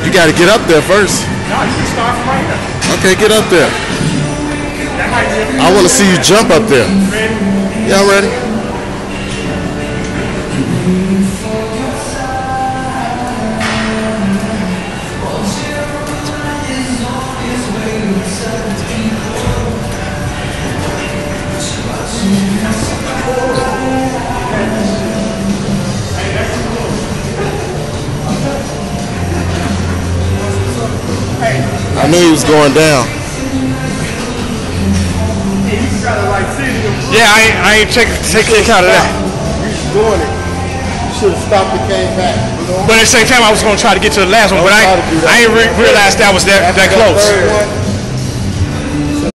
You got to get up there first. No, you can start from right here. Okay, get up there. I want to see you jump up there. Ready? Y'all ready? I knew he was going down. Yeah, I ain't take account of that. He's doing it. You should have stopped and came back. You know? But at the same time, I was going to try to get to the last one, but I ain't realized that was that close.